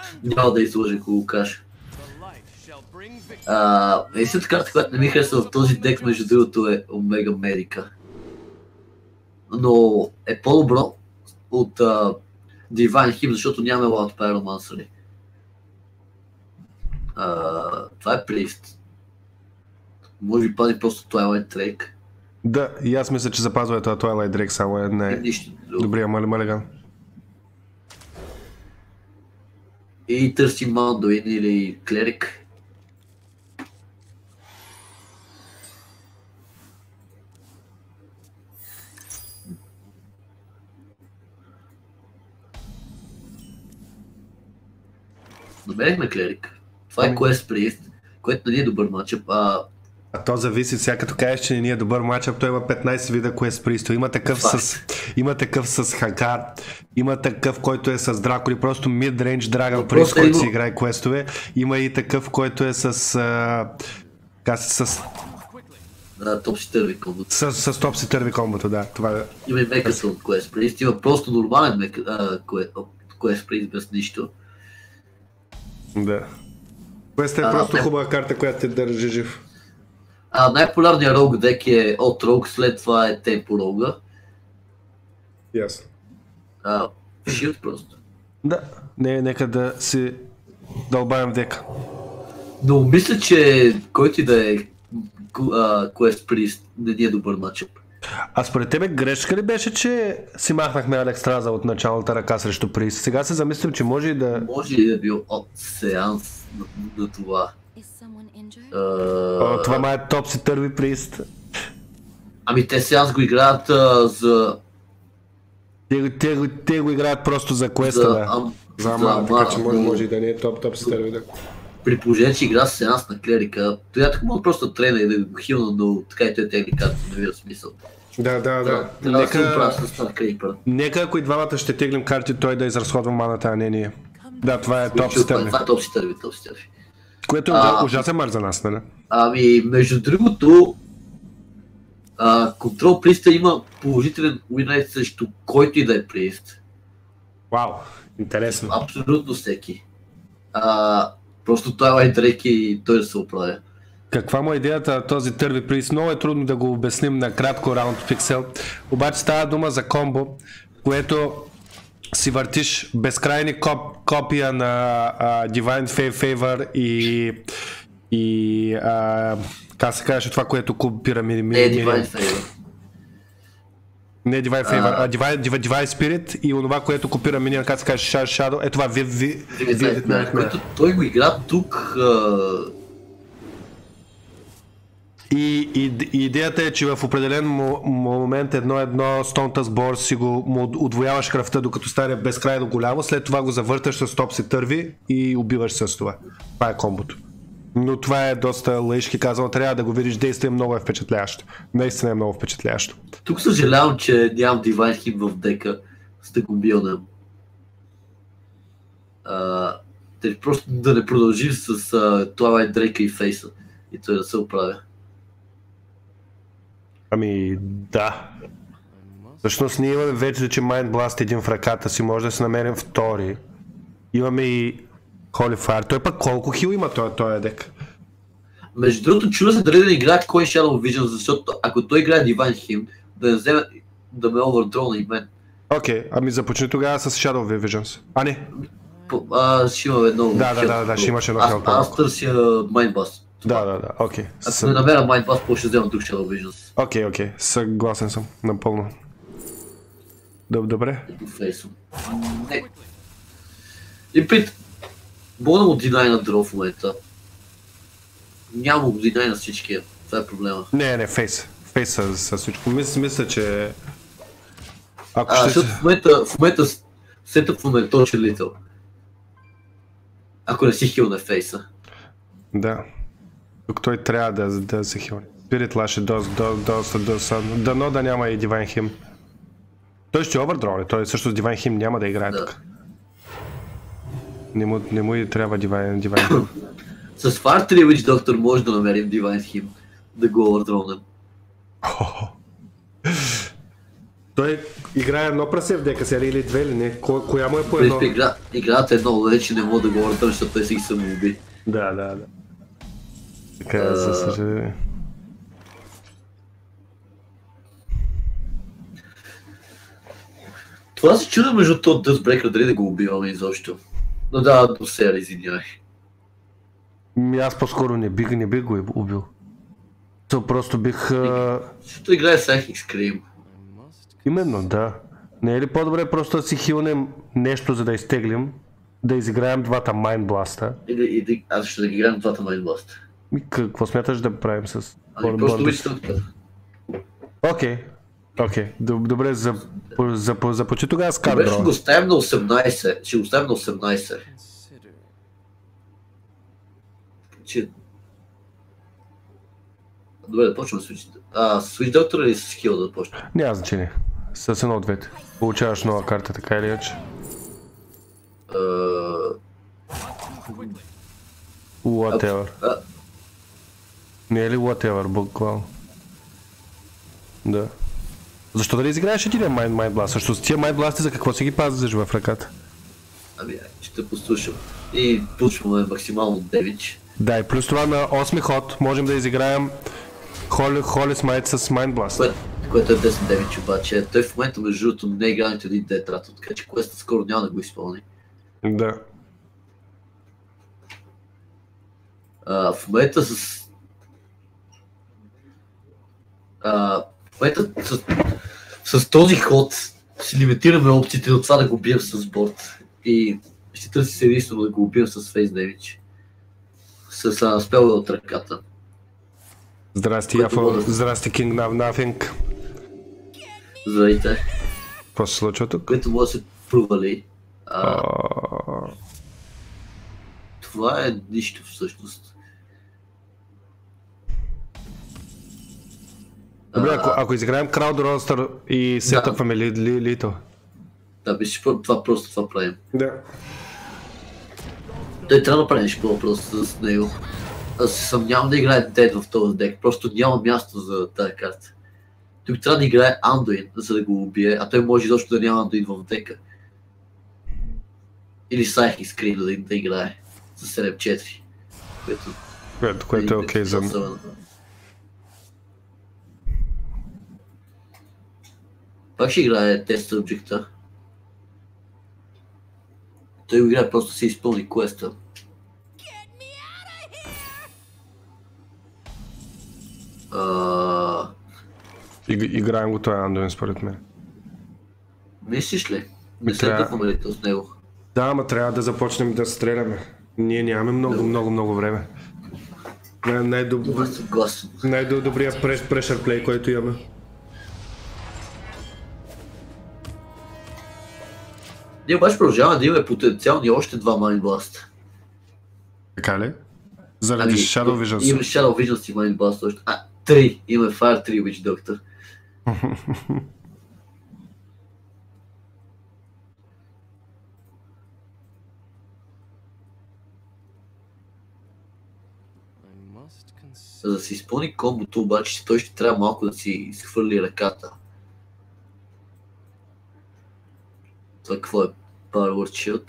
Няма да излъжа, ако го кажа. Единствената карта, която не ми харесва в този дек, между другото, е Омега Медика. Но е по-добро от Divine Hymn, защото нямаме Loud Pyromancer. Това е Priest. Може би пази просто Twilight Drake. Да, и аз мисля, че запазването на Twilight Drake само е добрия малиган. И търси Mandoin или Клерик. Намерихме Клерик. Това е Quest Priest, което не е добър матчъп. А то зависи, сега като кажеш, че не е добър матчъп, той има 15 вида Quest Priest. Има такъв с Хакар, има такъв, който е с Дракули, просто mid-range Dragon Priest, който си играе квестове. Има и такъв, който е с Топси Търви комбото. С Топси Търви комбото, да. Това е. Има и Мекаса от Quest Priest, има просто нормален Quest Priest без нищо. Да. Quest е просто хубава карта, която те държи жив. Най-популярният Rogue дек е от Rogue, след това е Tempo Rogue. Ясно. Shield просто. Да, нека да си дълбаем в дека. Но мисля, че който и да е Quest Priest не е добър матчъп. А според тебе грешка ли беше, че си махнахме Алекстраза от началната ръка срещу Priest? Сега се замислям, че може и да... Може и да е бил от сеанс на това. Това ма е Топси Търви Priest. Ами те сеанс го играят за... Те го играят просто за квеста, да. За Амар, така че може и да не е Топси Търви, да. При положение, че игра с сеанс на клерика, той така мога просто да трена и да го хилна, но така и той тегли карта, не вижда смисъл. Да. Нека ако и двамата ще теглим карти, той да изразходва маната, а не ние. Да, това е Топси Търви. Това е Топси Търви. Което е ужасен мач за нас, нали? Ами, между другото, Control Priest има положителен уинрейт срещу който и да е Priest. Вау, интересно. Абсолютно всеки. Просто Twilight Drake и той да се оправя. Каква му е идеята на този Търви Priest? Много е трудно да го обясним на кратко раунд пиксел. Обаче става дума за комбо, което си въртиш безкрайни копия на Divine Favor и как се казваше това, което купира Не е Divine Favor. Не Divine Favor, а Divine Spirit и онова, което копира Minion, как се казваше Shadow, е това Vivid Nightmare. Той го игра тук. И идеята е, че в определен момент едно Stone Tusk си му удвояваш кръвта, докато стане безкрайно голямо, след това го завърташ с Топси Търви и убиваш с това. Това е комбото. Но това е доста лъжки казано, трябва да го видиш, действие много е впечатляващо. Наистина е много впечатляващо. Тук съжалявам, че нямам Divine Hymn в дека, сте го бил на... Просто да не продължим с Twilight Drake и Фейса и той да се оправя. Ами да. Всъщност ние имаме вече, че Mind Blast един в ръката си, може да се намерим втори. Имаме и Holy Fire. Той пък колко хил има този дек? Между другото, чува се дали да играе кой Shadow Vision, защото ако той играе Divine Hymn, да не вземе да ме овердрона и мен. Окей, ами започни тогава с Shadow Visions. А не? Ще имам едно... Да, ще имаш едно хел. Аз търся Mind Blast. Да, окей. Ако не намеря Mind Blast, по ще взема тук Shadow Visions. Окей, съгласен съм, напълно. Добре. Не. И пред... Мога да му динай на дро в момента. Няма го динай на всички, това е проблема. Не, фейс. Фейс с всичко. Мисля, че... Защото в момента сетъпваме е точно литъл. Ако не си хил на фейса. Да. Тук той трябва да се хилне. Spirit Lash е доста. Дано да няма и Divine Hymn. Той ще овердроне, той също с Divine Hymn няма да играе тук. Не му и трябва Divine Hymn. С Fire Tree Witch Doctor може да намерим Divine Hymn, да го овърдронем. Той Играе едно прасе в дека сега или две или не? Коя му е по едно? Играят едно, вече не мога да го въртам, защото той си ги самоуби. Да. Така е, за съжаление. Това се чуда между този Dustbreaker, дали да го убиваме изобщо. Но да, до сега извинявай. Аз по-скоро не бих го убил. То просто бих... Защото играе с Psychic Scream. Именно, да. Не е ли по-добре просто да си хилнем нещо, за да изтеглим, да изиграем двата Mind Blast-а? Аз ще да ги играем двата Mind Blast. Какво смяташ да правим с... Просто вижте. Окей. Добре, започи тогава с Добре, кадро. ще го оставим на 18. Ще го оставим на 18. Добре, да почвам с Switch. Switch Doctor или с Skill да почнем? Няма значение. С едно от двете. Получаваш нова карта, така или иначе. Whatever. Не е ли whatever, буквално? Да. Защо да не изиграеш един Mind Blast? Защото с тия Mind Blast за какво си ги пазиш в ръката? Ще послушам. И пушваме максимално damage. Да, и плюс това на 8 ход можем да изиграем Holy Smite с Mind Blast. Което е 10 damage обаче. Той в момента между другото не е играл нито един Death Rattle, така че квестът скоро няма да го изпълни. Да. В момента с този ход си лимитираме опциите от това да го бием с борд. И ще търси се единствено да го убием с Face Damage. С спелове от ръката. Здрасти, здрасти, King Nothing. Здравейте. Какво се случва тук? Което може да се провали. Това е нищо всъщност. Добре, ако изиграем Crowd Roster и сетъпваме Лито. Да, това правим. Да. Той трябва да прави нещо по-просто с него. Аз се съмнявам да играе Dead в този дек, просто няма място за тази карта. Тук трябва да играе Anduin, за да го убие, а той може изобщо да няма Anduin в дека. Или Psychic Scream да играе за 7-4. Което е окей за... Пак ще играе Test Subject-а. Той го играе, просто се изпълни квеста. Играем го това Anduin според мен. Мислиш ли? Не се тъпваме ли с него? Да, ама трябва да започнем да стреляме. Ние нямаме много време. Най-добрият pressure play, който имаме. Ние обаче продължаваме да имаме потенциални още два Mind Blast. Така ли? Заради Shadow Visions. Имаме Shadow Visions и Mind Blast още. 3! Имаме Fire 3 Witch Doctor. За да си изпълни комбото обаче, той ще трябва малко да си изхвърли ръката. Това какво е? Power Shield.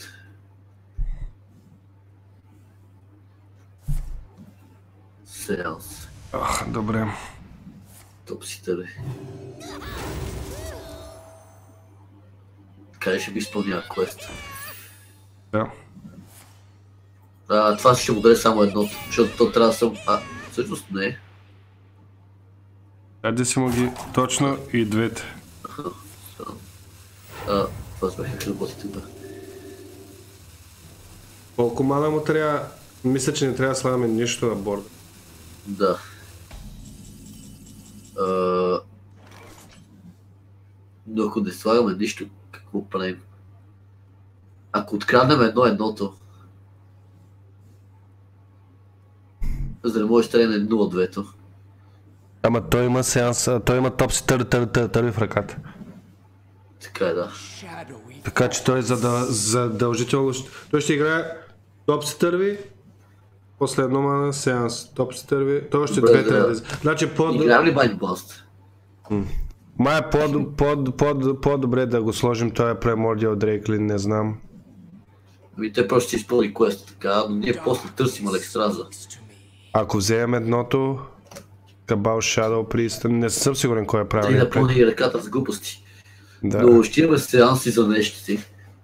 Sales. Добре. Топситър е. Къде ще би изпълнява квест? Да. Това ще му даде само едното, защото то трябва да съм... всъщност не. Айде си му ги точно и двете. Това сме как работи тук. Колко мана му трябва... Мисля, че не трябва да слагаме нищо на борда. Да. Но ако не слагаме нищо, какво правим? Ако откраднем едното, за да не може да стреляме 0-2-то. Ама той има сеанс, той има топси търви в ръката. Така е, да. Така че той задължително... Той ще играе топси търви, после едно мана сеанс, топси търви, той още две трябва да... Значи играем ли Mind Blast? Май е по-добре да го сложим този Primordial Drake ли, не знам. Ами те просто ще изпълни квест така, но ние после търсим Алексстраза. Ако вземем едното, Cabal Shadow Priest, не съм сигурен кой е правилен. И да пълни ръката с глупости. Да. Но ще имаме сеанси за нещо си.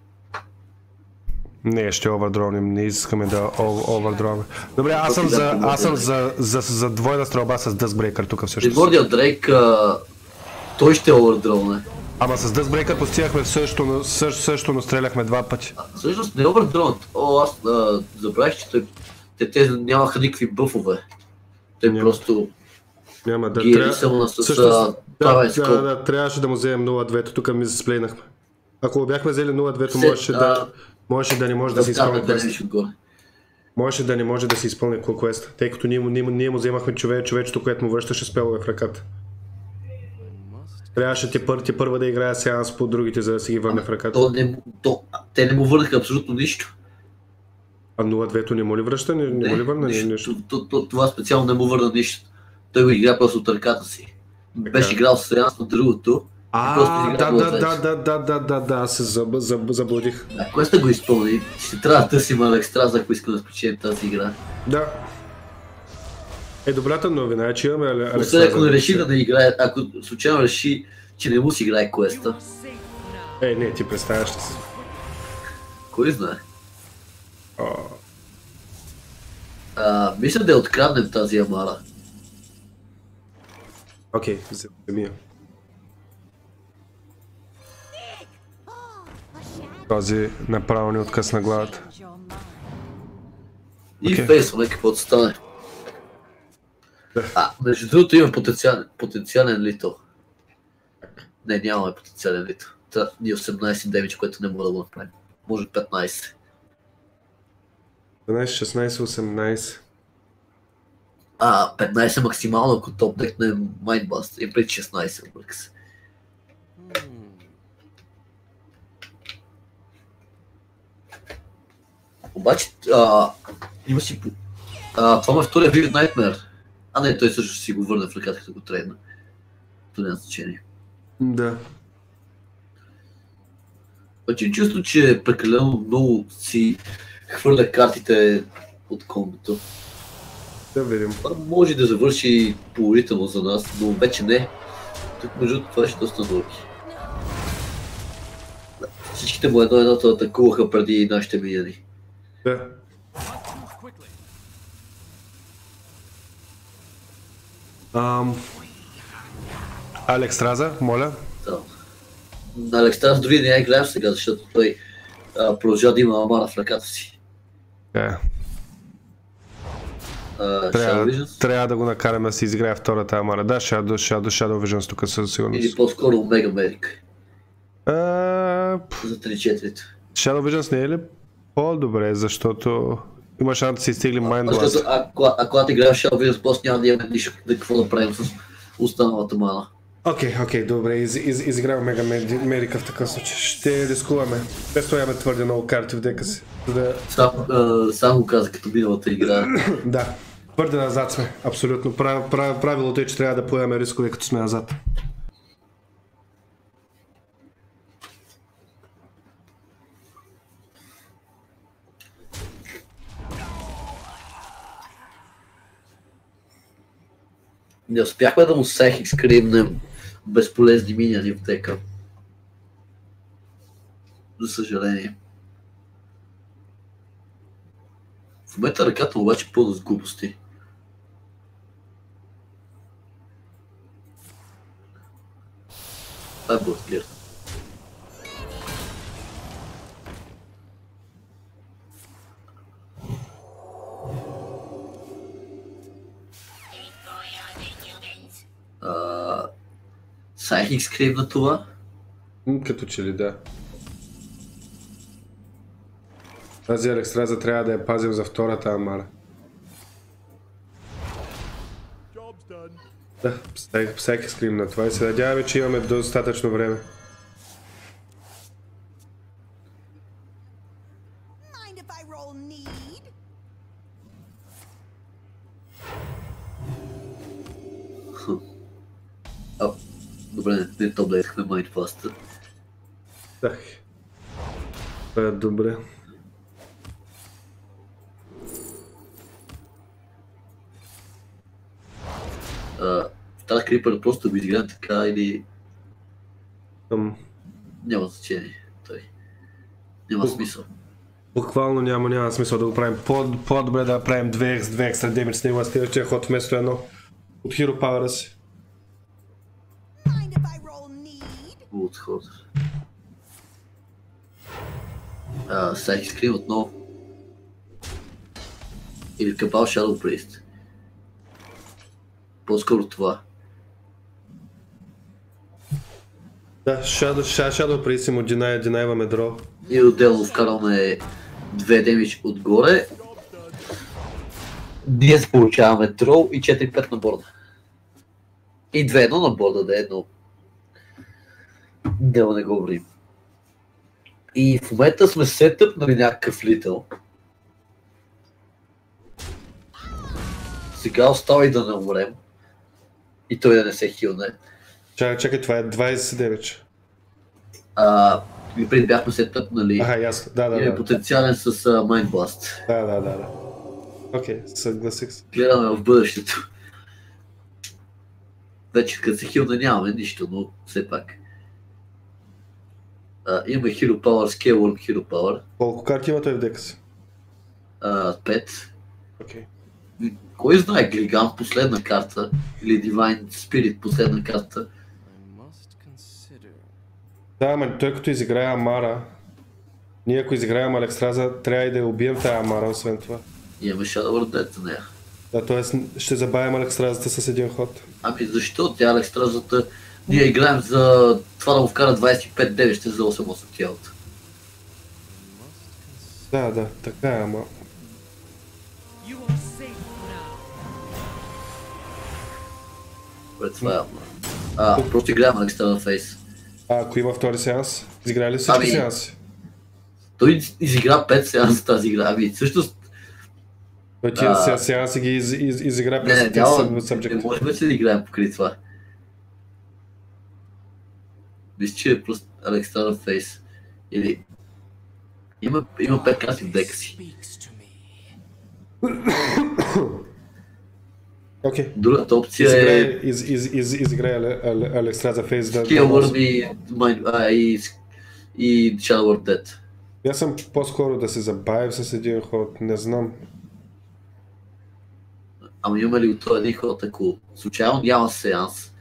Не, ще овърдроним, не искаме да овърдроним. Добре, аз съм за двойна стрелба с Duskbreaker тук всъщност. Primordial Drake, той ще овърдроне. Ама с Duskbreaker постигахме също, но стреляхме 2 пъти. Всъщност не овърдронат. Аз забравих, че те нямаха никакви бъфове. Те просто няма да ги само с правен скоп. Да, трябваше да му вземем 0-2, тук ми засплейнахме. Ако бяхме взели 0-2, можеше да не може да се изпълни квест. Можеше да не може да се изпълни квест, тъй като ние му вземахме човечето, което му връщаше спелове в ръката. Трябваше ти първа да играе сеанс по другите, за да си ги върне в ръката. Те не му върнаха абсолютно нищо. А 0-2 не му ли връща? Не му ли върна нищо? Това специално не му върна нищо. Той го игра просто от ръката си. Беше играл сеанс на другото. Да, аз се заблудих. Ако сте го изпълни, ще трябва да търсим Алексстраза, ако искам да спечелим тази игра. Да. Добрата новина е, че имаме Алексстраза. Освен ако не реши да не играе, ако случайно реши, че не му си играе квеста. Не, ти представяш ли си? Кой знае? Мисля да я откраднем тази Амара. Окей, вземи я. Този направо ни откъсна главата. И фейсваме каквото стане. Между другото има потенциален лито. Не, нямаме потенциален лито. Ни 18 демидж, което не мога да го направим. Може 15. 12, 16, 18. 15 максимално, ако топ декне Mindblast. И преди 16 объркс. Обаче, има си... това ме втория Vivid Nightmare. Не, той също ще си го върне в ръката, като го трейдна. То няма значение. Да. Обаче чувство, че прекалено много си хвърля картите от комбото. Да видим. Това може да завърши положително за нас, но вече не. Тук между това ще доста дълги. Всичките му едно-едното атакуваха преди нашите миньони. Да. Алексстраза, моля. Да. На Алексстраза дори не я играем сега, защото той продължава да има Амара в ръката си. Трябва да го накараме да си изиграе втората Амара. Да, Shadow Visions тук със сигурност. Или по-скоро Omega Medic. За 3-4. Shadow Visions не е ли по-добре, защото има шанс да си стигли Mind Blast. Защото ако играем Shadow Visions, просто няма да имаме нищо какво да правим с останалата мана. Окей, добре, изиграваме Omega Medic в такъв случай. Ще рискуваме. Без това имаме твърде много карти в дека си. Сам го каза като миналата игра. Да, твърде назад сме, абсолютно. Правилото е, че трябва да поемаме рискове като сме назад. Не успяхме да му сехик скримнем безполезни миньони в дека. За съжаление. В момента ръката обаче пълна с глупости. Това е Bloodgear. Сайхик скрим на това? Като че ли да. Тази Алексстраза трябва да я пазим за втората Амара. Да, всеки скрим на това и се надяваме, че имаме достатъчно време. Добре, не то блескахме майнфаста. Так. Това е добре. Тази крипър просто го изиграем така или... Няма значение. Той. Няма смисъл. Буквално няма смисъл да го правим. По-добре да правим 2 екстра демидж с него, следващия ход вместо едно. От Hero Power си. От ход. Сайк скрим отново. Или Cabal Shadow Priest. По-скоро това. Да, Shadow Priest му динайваме дро. И отделно вкарваме 2 демидж отгоре. Ние получаваме дроу и 4-5 на борда. И 2-1 на борда, да е едно. Няма не го говорим. И в момента сме сетъпнали някакъв литъл. Сега остава и да не умрем. И той да не се хилне. Чакай, това е 20 демидж. И преди бяхме сетъпнали. Ясно, да. И е потенциален с Mind Blast. Да. Окей, съгласих се. Гледаме в бъдещето. Вече като се хилне нямаме нищо, но все пак. Имаме Hero Power, Scaleworm Hero Power. Колко карти има той в дека си? 5. Окей. Кой знае, Глиган последна карта или Divine Spirit последна карта. Да, ама той като изиграе Амара, ние ако изиграем Алекстраза, трябва и да я убием тая Амара, освен това. Имаме Shadow Dead за нея. Да, т.е. ще забавим Алекстразата с един ход. Ами защо? Тя Алекстразата... Ние играем за това да му вкара 25-9, ще за 8-8 тялото. Да, така е, ама... Това е. Просто играем Алекстраза Фейс. Ако има втори сеанс, изиграе ли всички сеанси? Той изигра 5 сеанса тази игра, ами всъщност... Той тия сеанси ги изигра през тези subject. Не можем да играем покри това. Мисля, че е просто Алекстраза Фейс. Или... Има 5 карти в дека си. Окей. Другата опция е... Изиграе Алекстраза Фейс да... Scaleworm и Shadow Dead. Аз съм по-скоро да се забавим с един ход, не знам. Ама имаме ли това един ход, ако случайно няма сеанс?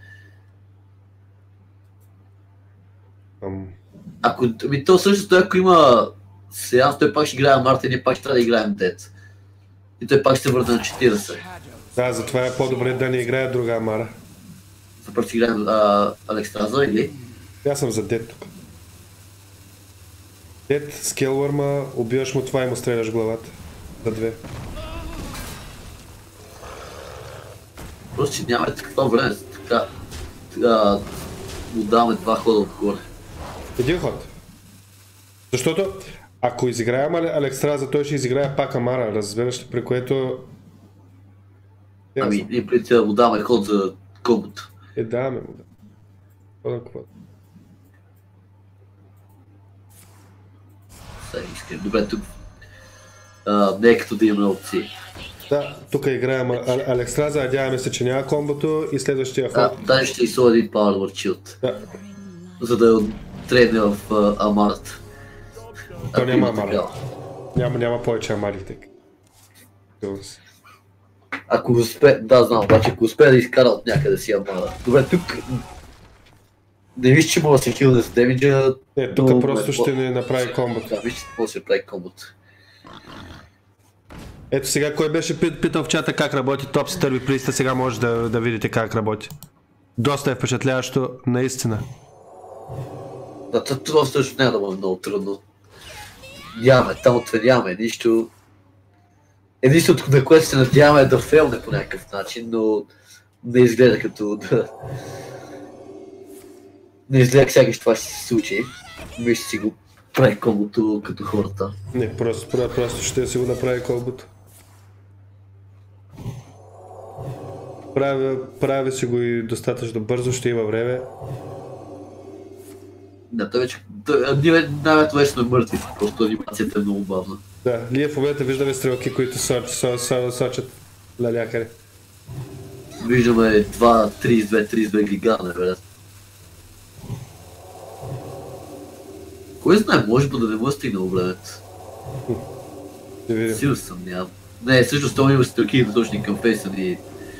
То също ако има сеанс, той пак ще играе Марта и ние пак ще трябва да играем Дед. И той пак ще се върне на 40. Да, затова е по-добре да не играе друга Амара. Запърво ще играем Алекстраза или? Аз съм за Дед тук. Дед, Scaleworm, убиваш му това и му стреляш главата. За 2. Просто че нямаме такова време, така му даваме 2 хода отгоре. Един ход. Защото ако изиграем Алекстраза, той ще изиграе пак Амара, разбираш ли, при което... Ами, ние преди да му даваме ход за комбото. Даваме му да. Добре, тук не е като да имаме опции. Да, тук играем Алекстраза, надяваме се, че няма комбото и следващия ход. Да, ще изсоля един Power Word Shield. Да. За да трейне в Амарата. То няма Амара. Няма повече Амари, така. Ако успее, да знам, обаче ако успее да изкара от някъде си Амара. Добре, тук не виж, че мога да се хилне с демиджа. Не, тук просто ще не направи комбото. Да, виж, че може да се прави комбото. Ето сега, кой беше питал в чата как работи Top Sturvy Priest, сега може да видите как работи. Доста е впечатляващо, наистина. Да, това също няма да бъде много трудно. Там нямаме нищо. Единството, на което се надяваме е да фейлне по някакъв начин, но не изгледа като да... Не изгледа сякаш това ще се случи. Ми ще си го прави комбото като хората. Не, просто ще си го направи комбото. Прави си го и достатъчно бързо, ще има време. Да, той вече... Най-вероятно вече сме мъртви, просто анимацията е много бавна. Да, ние в момента виждаме стрелки, които сочат на някъде. Виждаме 32 гига, невероятно. Кой знае, може би да не му е стигнало времето. Да видим. Силно съм, нямам. Не, всъщност това има стрелки и точни към фейса ни.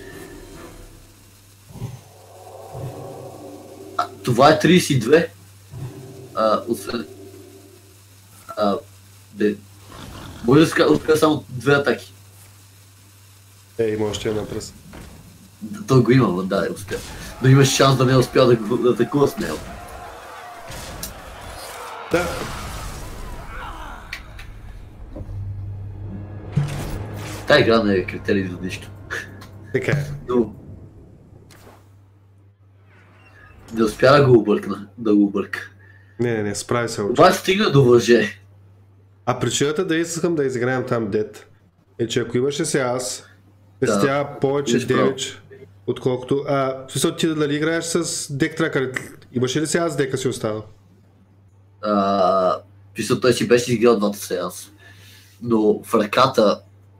Това е 32. Освен... Може да успя само 2 атаки. Има още една пръст. Той го има, да, успя. Но имаш шанс да не успя да атакува с него. Да. Та игра не е критерий за нищо. Така е. Но... Не успя да го обърка. Не, справи се. Обаче стигна до въже. А причината да искам да изиграем там дет е, че ако имаше се аз, пестя повече damage, отколкото... в смисъл ти дали играеш с дек тракър, имаше ли се аз дека си останал? Писал, той си беше изиграл двата сеанса. Но в ръката...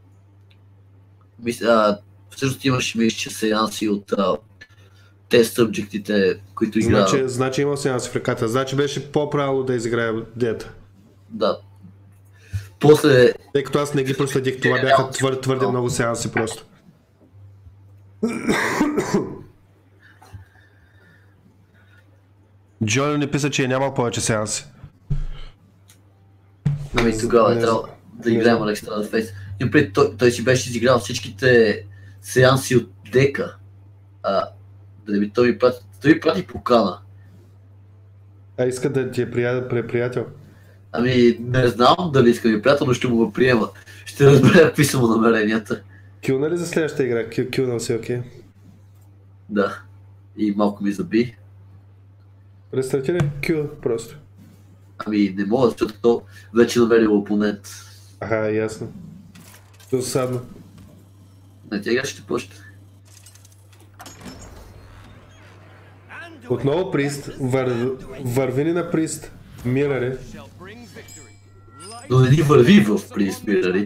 всъщност имаше сеанси от тест субджектите, които играят. Значи имал сеанси в ръката, значи беше по-правило да изиграя дета. Да. После... Тъй като аз не ги проследих, това бяха твърде много сеанси просто. Джоли не писа, че е нямал повече сеанси. Ами тогава е трябвало да играем Александър Фейс. Той си беше изиграл всичките сеанси от дека. Той ми прати покана. Иска да ти е приятел? Ами не знам дали иска ми приятел, но ще му го приема. Ще разбера какви са му намеренията. Кюлна ли за следващата игра? Кюлнал си, окей? Да. И малко ми заби. Рестартирай кюл просто. Ами не мога, защото то вече намерил опонент. Ясно. Досадно. Не, тя игра ще почне. Отново прист, вървини на прист, мирари. Но не ни върви в прист, мирари.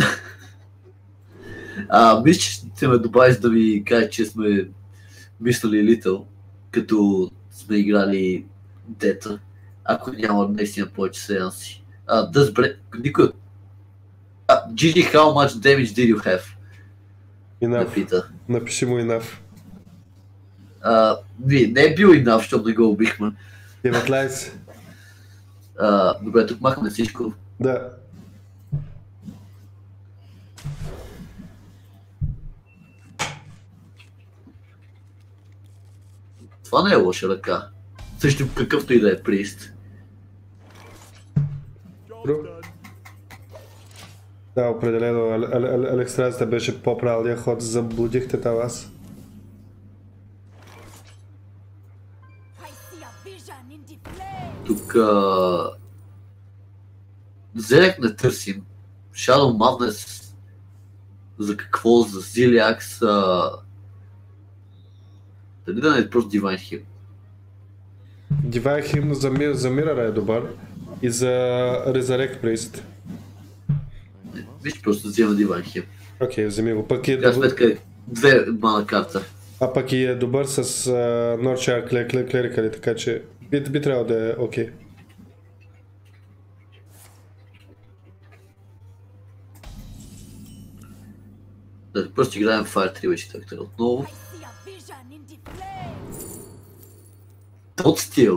Мисля, че ще ме добавиш да ви кажа, че сме мислили Литъл, като сме играли дета, ако няма наистина повече сеанси. Никой... GG, how much damage did you have? Enough. Напиши му enough. Не е бил enough, защото не го убихме. 19. Добре, тук махаме всичко. Да. Това не е лоша ръка. Също какъвто и да е прист. Да, определено. Алекстрацията беше по-правилният ход. Заблудихте вас. Тук... Зелек не търсим. Shadow Madness... За какво? За Зилиакс... Дали да не е просто Divine Hymn? Divine Hymn за Mirror е добър. И за Resurrect Priest. Виж, просто взема Divine Hymn. Окей, вземи го. Пък е добър... сметка е 2 мана карта. А пък и е добър с Northshire Clerical, така че би трябвало да е окей. Да, просто играем Fire 3 вече така отново. Тот стил.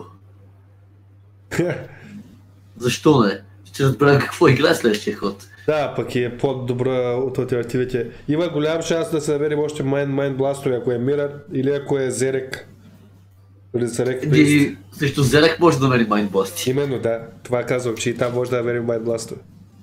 Защо не? Ще разберем какво играе следващия ход. Да, пък е по-добра от алтернативите. Има голям шанс да се намерим още Mind Blastове, ако е Mirror или ако е Зерек. И също Зерек може да намери Mind Blast. Именно, да. Това казвам, че и там може да намерим Mind Blastове.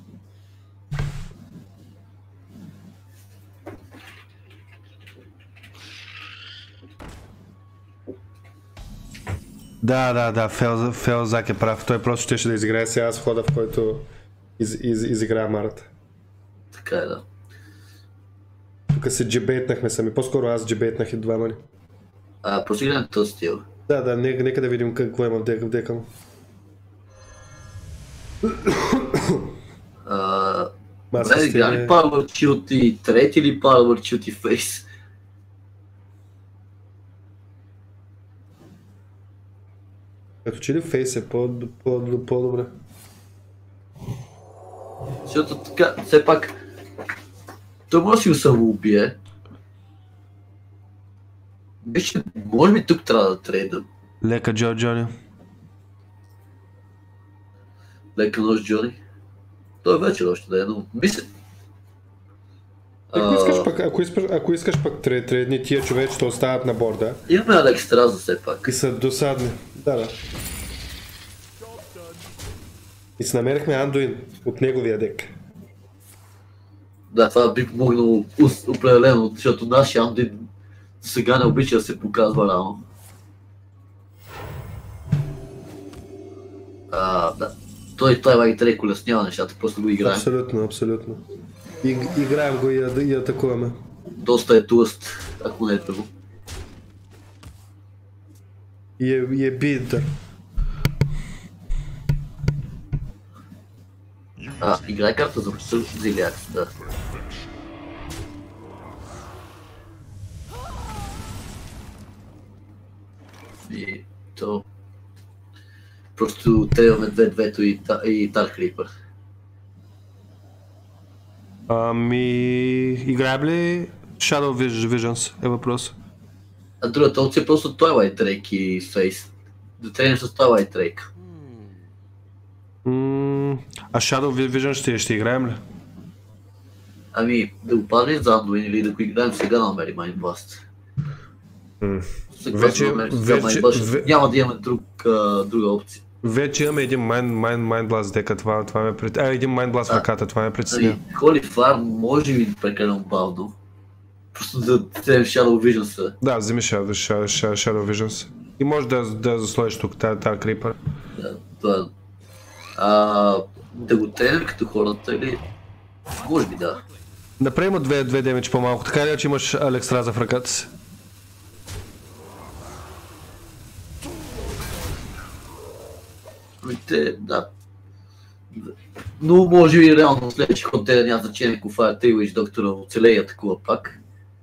Да, Фелзак е прав. Той просто ще да изиграе сега с хода, в който изиграя Марата. Така е, да. Тук се джебейтнахме сами. По-скоро аз джебейтнах и двама ни. Просто играем този стил. Да, нека да видим какво има в дека му. Добре, игра ли Power Shield и трети или Power Shield и Face? Като че ли Face е по-добре? Защото така, все пак, той може да си го самоубие. Вече, може би тук трябва да трейда. Лека Джони. Лека нощ, Джони. Той вече още да е, но мисля. Ако искаш пък трейдни, тия човечета остават на борда. Имаме Алекстраза все пак. И са досадни. Да. И си намерихме Андуин от неговия дек. Да, това би помогнало определено, защото нашия Андуин сега не обича да се показва рано. Да. Той и трябва улеснява нещата, просто го играем. Абсолютно. Играем го и атакуваме. Доста е тлъст, ако не е друго. И е битър. Играй карта за Зилиак, да. И то... Просто трябваме 2-2-то и Dark Reaper. Играем ли Shadow Visions е въпрос? Другата опция е просто Twilight Drake и Face. Да треним с Twilight Drake. А Shadow Visions ще играем ли? Да го пазим за Андуин или да го играем сега на Mary Mind Blast. Няма да имаме друга опция. Вече имаме един Mind Blast дека, това ме притеснява. Един Mind Blast ръката, това ме притеснява. Holy Farm може би прекалено бавно. Просто да вземем Shadow Visions. Да, вземи Shadow Visions. И може да заслоиш тук Dark Reaper. Да, това. Да го тренем като хората или... Може би да. Направим от 2 демидж по-малко, така ли че имаш Алекстраза в ръката си? Да. Но може би реално следващия ход те да няма значение ако Fire Tail и доктора оцелее и атакува пак.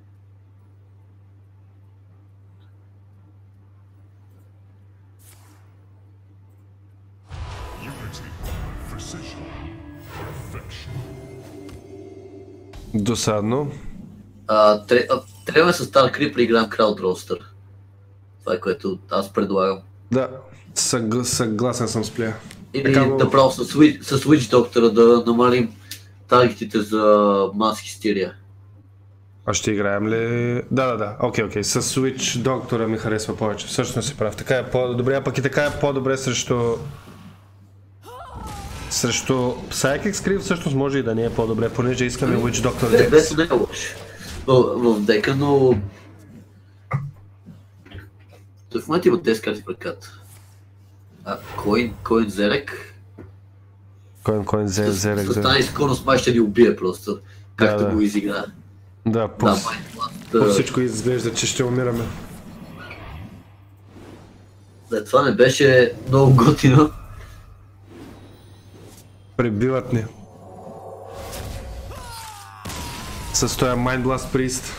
Досадно. Трябва с Dark Reaper и играем Crowd Roster. Това е което аз предлагам. Да, съгласен съм с плея. Или направо с Witch Doctor да намалим таргетите за Mass Hysteria. А ще играем ли? Да. Окей. С Switch Doctor ми харесва повече. Всъщност си прав. Така е по-добре, а пък и така е по-добре срещу Psychic Scream всъщност може и да не е по-добре, понеже искаме Witch Doctor дек. Без не е лош в дека, но... Той в момента има 10 карти в ръката. Coin Зерек. Coin Зерек. С тази скорност май ще ни убие просто, както го изигра. Да, по всичко изглежда, че ще умираме. Да, това не беше много готино. Пребиват ни. С този Mind Blast Priest.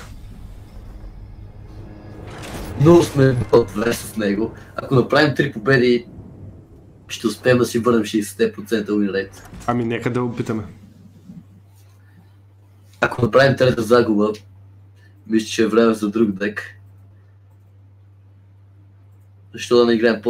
Много сме по-добре с него. Ако направим 3 победи, ще успеем да си върнем 60% win rate. Нека да опитаме. Ако направим трета загуба, мисля, че е време за друг дек. Защо да не играем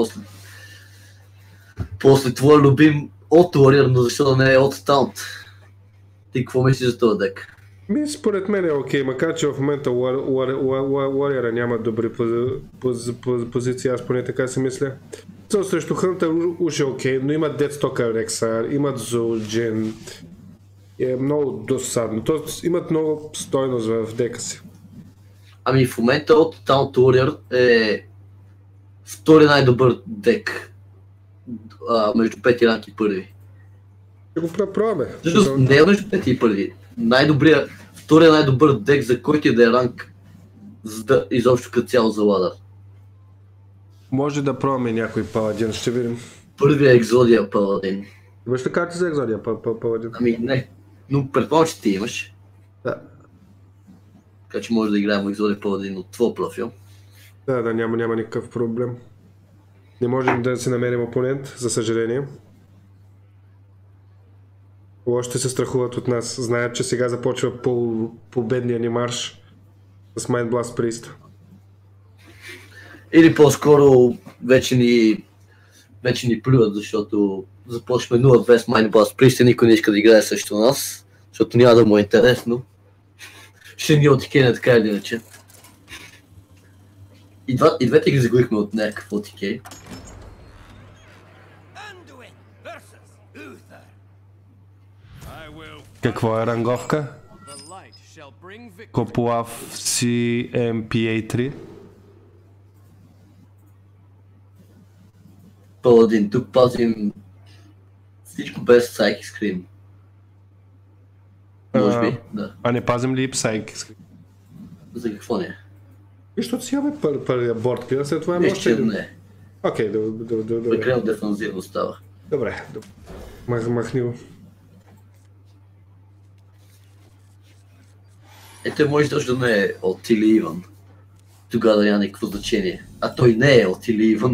после твой любим от Warrior, но защо да не е от Taunt? Ти какво мислиш за този дек? Според мен е окей, макар че в момента Warrior няма добри позиции, аз поне така си мисля. Срещу Хънтър уж е окей, но имат Deathstalker Rexar, имат Zul'jin. Е много досадно, т.е. имат много стойност в дека си. В момента от Taunt Warrior е втори най-добър дек между 5 ранг и първи. Ще го пробваме. Всъщност не е между 5 и първи. Втория най-добър дек, за който и да е ранг, за да изобщо като цяло за ладър. Може да пробваме някой паладин, ще видим. Първия Екзодия паладин. Имаш ли карти за Екзодия, Паладин? Ами не, но предполагам, че ти имаш. Да. Така че може да играем Екзодия Паладин от твой профил. Да, няма никакъв проблем. Не можем да си намерим опонент, за съжаление. Още се страхуват от нас. Знаят, че сега започва победния ни марш с Mind Blast Priest. Или по-скоро вече ни плюват, защото започваме 0-2 с Mind Blast Priest и никой не иска да играе срещу нас, защото няма да му е интересно. Ще ни отикене така или иначе. И двете ги загубихме от някакъв отикей. Какво е ранговка? Коплав CMPA3. Паладин, тук пазим всичко без Psychic Scream. Може би, да. А не пазим ли Psychic Scream? За какво не? Защото си имаме първия борд клина, след това Виж, че не. Окей, добре. Прекалено дефанзивно става. Добре. Махни го. Той може точно да не е от или Иван. Тогава да няма никакво значение. А той не е от или Иван.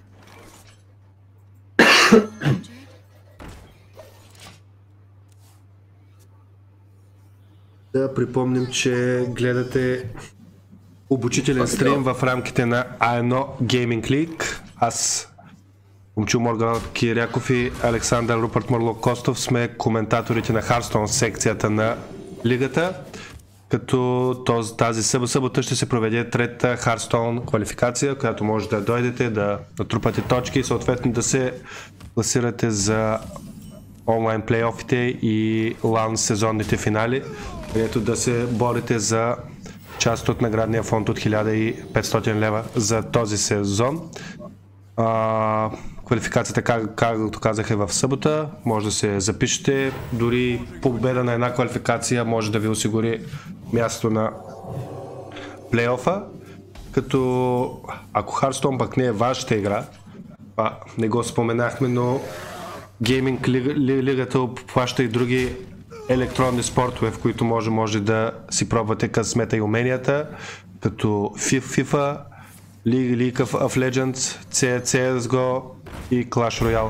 Да припомним, че гледате обучителен стрим в рамките на A1 Gaming League. Аз, Момчил Морганов Киряков и Александър Рупърт Марло Костов сме коментаторите на Hearthstone секцията на лигата. Като тази събота ще се проведе трета Hearthstone квалификация, която може да дойдете, да натрупате точки и съответно да се класирате за онлайн плейофите и LAN сезонните финали, където да се борите за част от наградния фонд от 1500 лева за този сезон. Квалификацията, както казах, е в събота. Може да се запишете. Дори победа на една квалификация може да ви осигури място на плейофа. Като ако Hearthstone пък не е вашата игра, не го споменахме, но гейминг лигата обхваща и други електронни спортове, в които може да си пробвате късмета и уменията, като FIFA, League of Legends, CSGO и Clash Royale.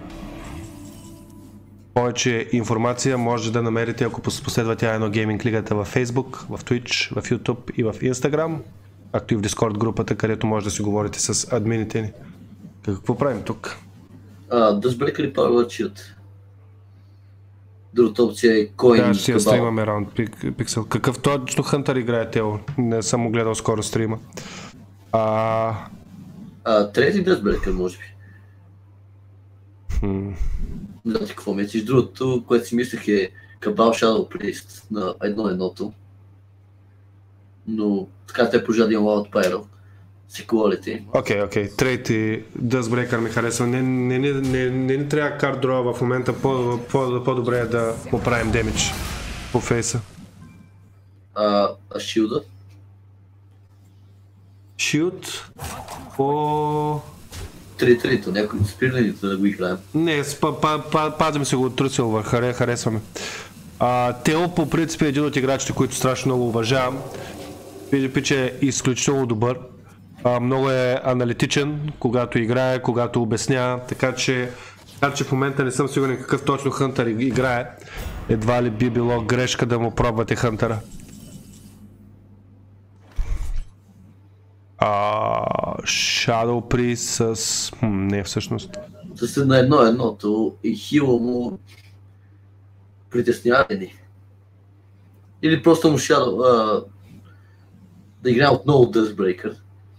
Повече информация може да намерите, ако последвате A1 Gaming лигата във Facebook, в Twitch, в YouTube и в Instagram, както и в Discord групата, където може да си говорите с админите ни. Какво правим тук? Dustbreaker и Power Shield. Другата опция е Coin. Да, ще я стримаме раунд Pixel. Какъв точно Хънтър играе Тео? Не съм му гледал скоро стрима. Трети Dustbreaker, може би. Не знам какво мислиш. Другото, което си мислех е Cabal Shadow Priest на 1-1-то. Но така те пожадим Wild Pyro. Окей. Трети Dustbreaker ми харесва. Не ни трябва карт дроя в момента. По-добре е да поправим демидж по фейса. Shield-а? Shield по... 3-3-то, някой спирали да го играем. Не, пазим се го от Трусилвър, харесваме. Тео по принцип е един от играчите, които страшно много уважавам. Пич е изключително добър. Много е аналитичен, когато играе, когато обяснява, така че в момента не съм сигурен какъв точно Хънтър играе. Едва ли би било грешка да му пробвате Хънтъра. Shadow Priest с... не всъщност. С на 1-1-то и хила му притеснява ни. Или просто му Shadow... да играе отново Dustbreaker.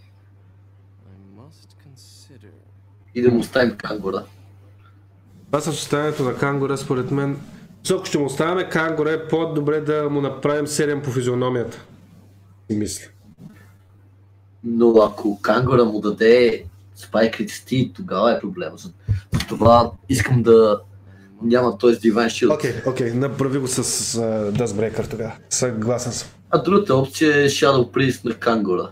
И да му оставим Кангора. Това със оставянето на Кангора, според мен, ако ще му оставяме Кангора, е по-добре да му направим 7 по физиономията. И мисля. Но ако Кангора му даде Spike Resist, тогава е проблема. За това искам да няма този Divine Shield. Окей, направи го с Dustbreaker тогава. Съгласен съм. А другата опция е Shadow Priest на Кангора.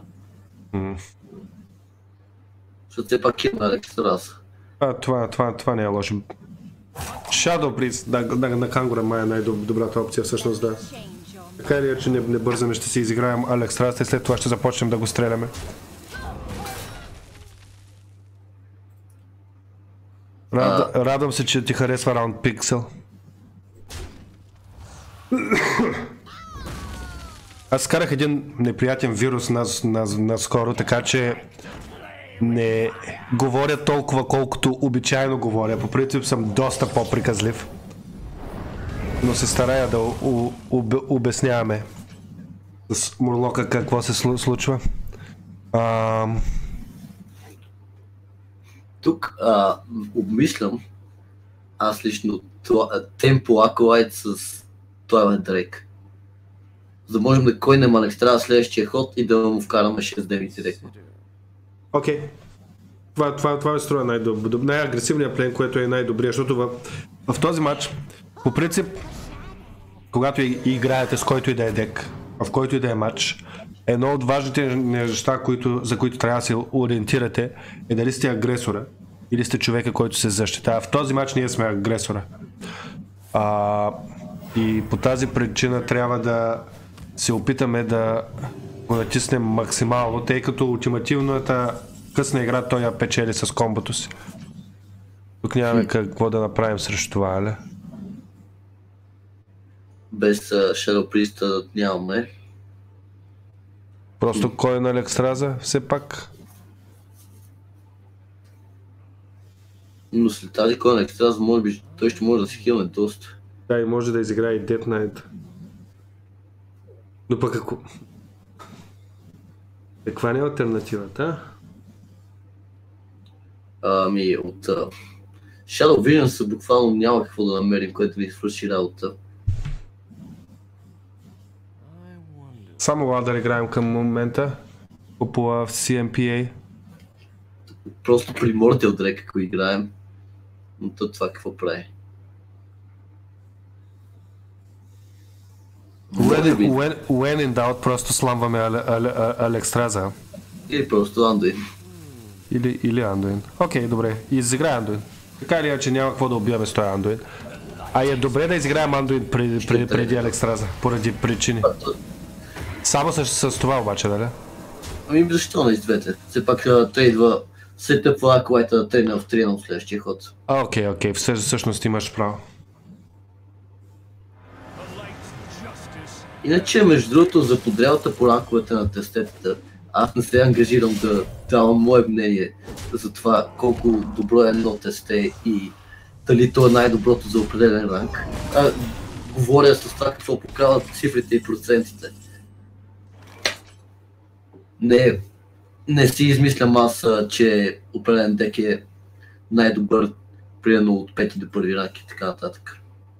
Защото все пак е на Алекс раса. Това не е лошо. Shadow Priest на Кангура май е най-добрата опция всъщност, да. Така или че не бързаме, ще си изиграем Алекстраза и след това ще започнем да го стреляме. Радвам се, че ти харесва Round Pixel. Аз карах един неприятен вирус наскоро, така че не говоря толкова колкото обичайно говоря. По принцип съм доста по-приказлив. Но се старая да обясняваме с Мурлока какво се случва. Тук обмислям аз лично темпо Acolyte с Twilight Drake. За да можем да койнем Алекстраза следващия ход и да му вкараме 6-9 директно. Окей. Това ми струва най-агресивният плен, което е най-добрия, защото в този матч, по принцип, когато играете с който и да е дек, в който и да е матч, едно от важните неща, за които трябва да се ориентирате, е дали сте агресора или сте човека, който се защитава. В този матч ние сме агресора. И по тази причина трябва да се опитаме да го натиснем максимално, тъй като ултимативната късна игра той я печели с комбото си. Тук нямаме какво да направим срещу това, али? Без Shadow Priest нямаме. Просто кой е на Алекстраза, все пак? Но след тази кой е на Алекстраза, може би той ще може да се хилне доста. Да, и може да изиграе и Death Knight. Но пък ако... Каква не е алтернативата? Ами от Shadow Visions буквално няма какво да намерим, което ни свърши работа. Само ладър играем към момента. Попула в CMPA. Просто Primordial Drake, ако играем. Но това какво прави? When in doubt, просто сламваме Алекстраза. Или просто Anduin. Или Anduin. Окей, добре. Изиграй Anduin. Така или иначе няма какво да убиваме с този Anduin. Е добре да изиграем Anduin преди Алекстраза, поради причини. Само с това обаче, нали? Ами защо не с двете? Все пак той идва след тъпва Acolyte да тръгне в триена в следващия ход. Окей, всъщност имаш право. Иначе, между другото, за подрялата по ранковете на тестетата, аз не се ангажирам да давам мое мнение за това колко добро е едно тесте и дали то е най-доброто за определен ранг. Говоря с това какво показват цифрите и процентите. Не си измислям аз, че определен дек е най-добър, примерно от 5 до 1 ранг и така нататък.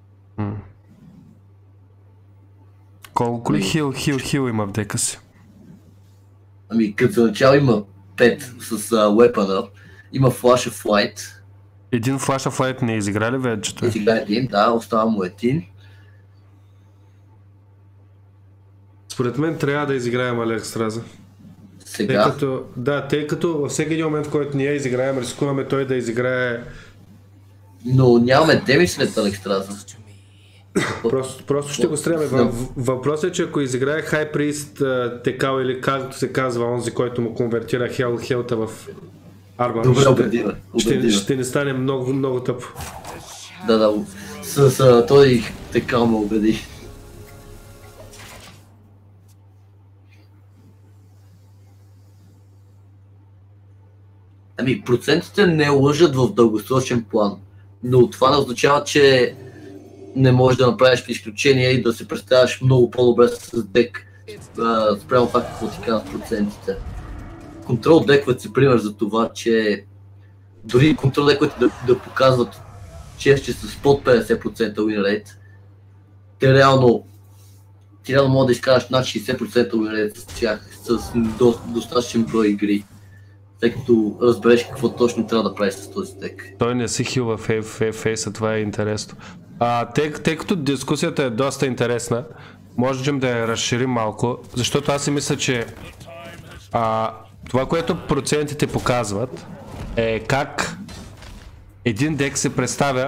Колко ли хил има в дека си? Ами като за начало има 5 с weapon, има Flash of Light. Един Flash of Light не изигра ли вече? Изигра един, да, остава му един. Според мен трябва да изиграем Алекстраза. Сега? Тъй като във всеки един момент, в който ние изиграем, рискуваме той да изиграе... Но нямаме демидж след Алекстраза. Просто ще го стреляме. Въпросът е, че ако изиграе High Priest Текал или както се казва онзи, който му конвертира хелта в армор, ще не стане много тъпо. Да, с този Текал ме убеди. Ами процентите не лъжат в дългосрочен план, но това не означава, че не можеш да направиш изключение и да се представяш много по-добре с дек спрямо това какво ти казват процентите. Контрол дековете си пример за това, че дори контрол дековете да показват често с под 50% win rate, ти реално може да изкараш над 60% win rate с тях, с достатъчен брой игри. Тъй като разбереш какво точно трябва да правиш с този дек. Той не си хилва фейса, това е интересно. Тъй като дискусията е доста интересна, можем да я разширим малко, защото аз си мисля, че това, което процентите показват, е как един дек се представя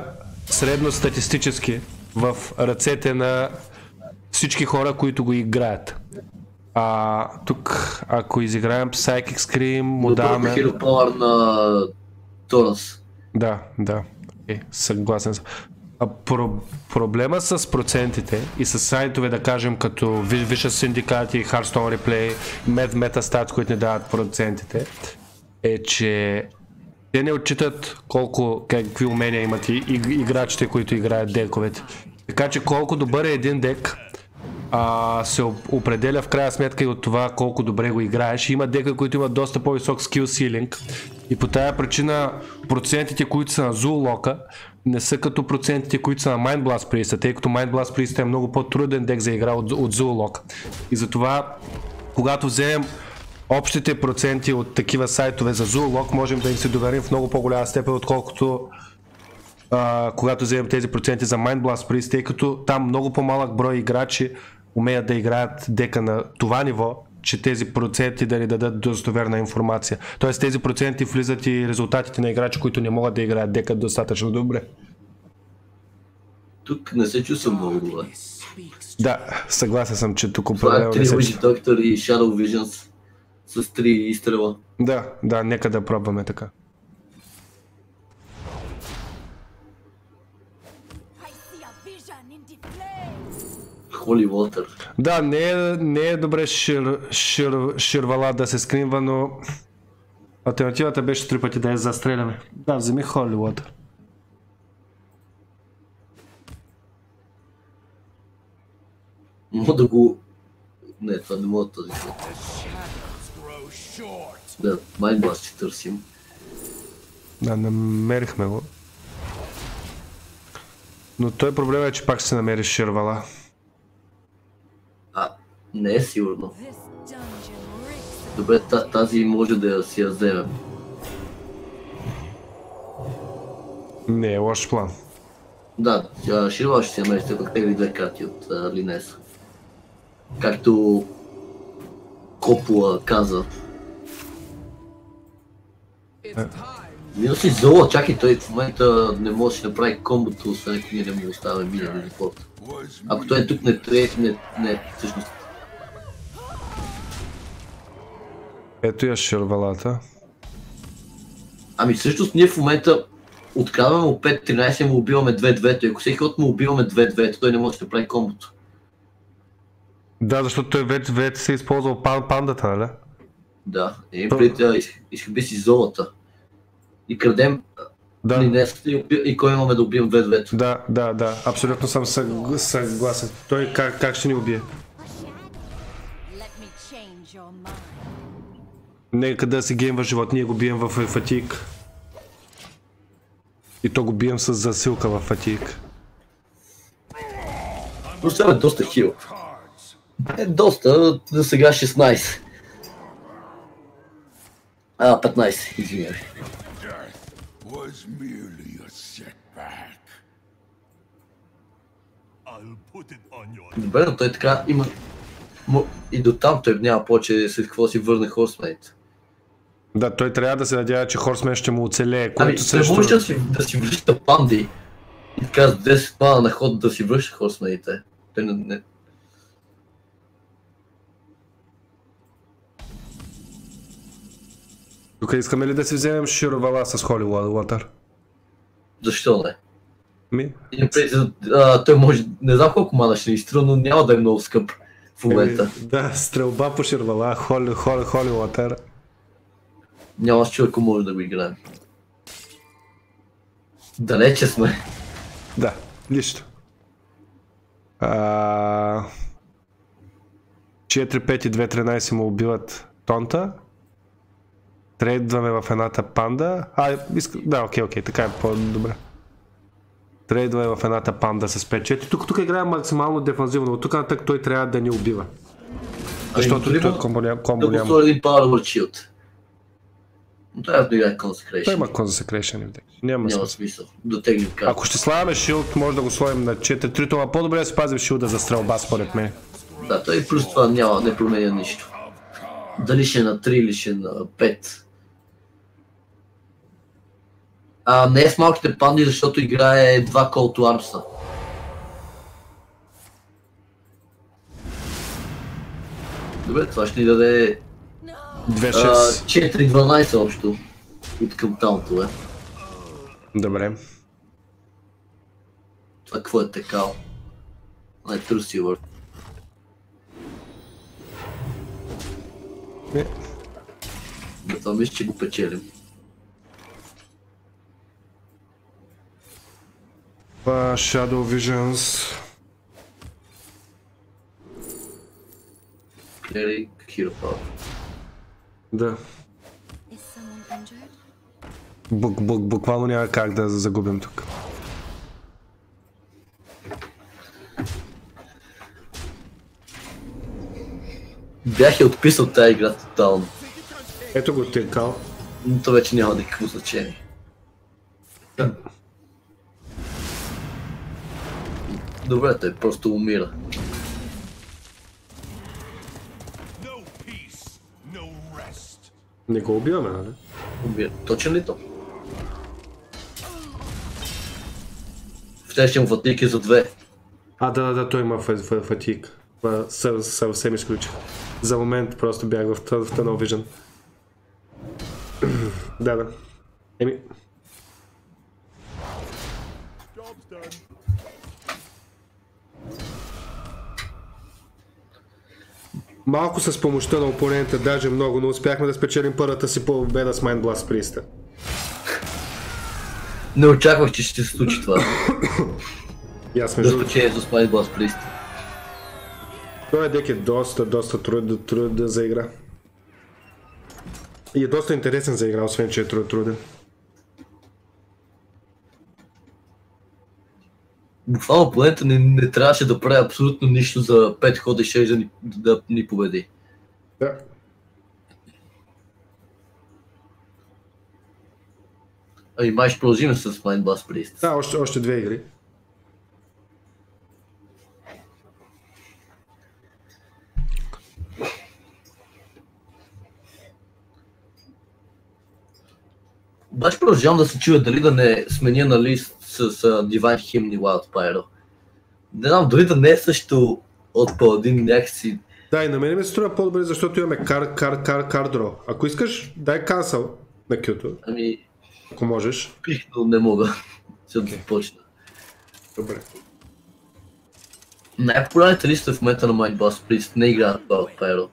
средностатистически в ръцете на всички хора, които го играят. Тук, ако изиграем Psychic Scream, му даваме... Hero Power на Торас. Да, съгласен съм. Проблема с процентите и с сайтове, да кажем, като Vicious Syndicate и Hearthstone Replay, Metastats, които не дават процентите, е, че те не отчитат какви умения имат и играчите, които играят дековете. Така че колко добър е един дек, се определя в крайна сметка и от това колко добре го играеш. Има дека, които имат доста по-висок skill ceiling и по тая причина процентите, които са на Zul'Loka, не са като процентите, които са на Mind Blast Priest, тъй като Mind Blast Priest е много по-труден дек за игра от Zul'Loka. И затова, когато вземем общите проценти от такива сайтове за Zul'Loka, можем да им се доверим в много по-голяма степен, отколкото когато вземем тези проценти за Mind Blast Priest, тъй като там много по-малък брой играчи умеят да играят дека на това ниво, че тези проценти да ни дадат достоверна информация. Тоест тези проценти влизат и резултатите на играчи, които не могат да играят дека достатъчно добре. Тук не се чувствам много добре. Да, съгласен съм, че тук определено не се чувствам. Това е 3 Witch Doctor и Shadow Visions с 3 изстрела. Да, нека да пробваме така. Holy Water. Да, не е добре Ширвала да се скримва, но алтернативата беше 3 пъти да я застреляме. Да, вземи Holy Water. Мога да го... Не, това не мога този път. Да, Mind Blast ще търсим. Да, намерихме го. Но той проблем е, че пак ще се намери Ширвала. Не е сигурно. Добре, тази може да си я вземем. Не е лош план. Да, Ширвала ще си намери, все пак тегли 2 карти от Линеса. Както Копула каза. Минус и Зола, чакай, той в момента не може да направи комбото, освен ако ние не му оставяме мине до дефолта. Ако той тук не всъщност. Ето я Ширвалата. Ами всъщност ние в момента открадваме му 5-13 и му убиваме 2-2, и ако всеки ход му убиваме 2-2, той не може да прави комбото. Да, защото той вече се е използвал пандата, нали? Да, и преди изхъби си Золата. И крадем Линесата и кой имаме да убием 2-2. Да, абсолютно съм съгласен. Той как ще ни убие? Нека да си геймва живот, ние го бием в фатик. И то го бием с засилка в фатик. Но сега е доста хил. Доста, за сега 16. 15, извинявай. Добре, но той така има... И до там той няма повече след какво си върне Хорсмейт. Да, той трябва да се надява, че Хорсмейт ще му оцелее. Ами, също... може да си връща панди и така с 10 пана на ход да си връща Хорсмейте. Той не... Тук искаме ли да си вземем Ширвала с Holy Water? Защо не? Той може... Не знам колко мана ще ни изстрел, но няма да е много скъп в момента. Да, стрелба по Ширвала, Holy Water. Няма с човек, ако може да го играем. Далече сме. Да, нищо. 4-5 и 2-13 му убиват Тонта. Трейдваме в едната панда. Да, окей, така е по-добре. Трейдваме в едната панда с 5-4. Тук играем максимално дефанзивно, от тук нататък той трябва да ни убива. Защото той комбо няма. Да го сложи един Power Shield. Но трябва да играе Consecration. Той има Consecration в дек. Няма смисъл. Дотегнем карта. Ако ще слагаме шилд, може да го сложим на 4-3, това по-добре да си пазим шилда за стрелба според мен. Да, той плюс това не променя нищо. Дали ще е на 3 или ще е на 5. Не е с малките панди, защото играе 2 Call to Arms. Добре, това ще ни даде 2-6. 4-12 общо от към таунтове. Добре. Това какво е текал? Не, Трусивър. Това мисля, че го печелим. Shadow Visions. Cleric, Hero Power. Да. Буквално няма как да загубим тук. Бях я отписал тази игра тотално. Ето го тиркал. Но то вече няма никакво значение. Добре, той просто умира. Не го убиваме, нали? Умира. Точен ли то? Втече му фатики за 2. Да, той има фатик. Съвсем изключих. За момент просто бях в Tunnel Vision. Да. Еми. Малко с помощта на опонента, даже много, но успяхме да спечелим първата си победа с Mind Blast Priest. Не очаквах, че ще се случи това. Да спечели с Mind Blast Priest. Този дек е доста труден за игра. И е доста интересен за игра, освен че е труден. Буквално опонента не трябваше да прави абсолютно нищо за 5 хода и 6 да ни победи. Да. Ами май ще продължим с Mind Blast Priest. Да, още 2 игри. Обаче продължавам да се чуя дали да не сменя на лист с Divine Hymn и Wild Pyro. Не знам, дори да не е също от Паладин някакси. Да, и на мен ми се струва по-добре, защото имаме кардро. Ако искаш, дай cancel на Q-то. Ами... Ако можеш. Пих, но не мога. Ще да започна. Добре. Най-популярните листа в момента на Mind Blast Priest не играят Wild Pyro.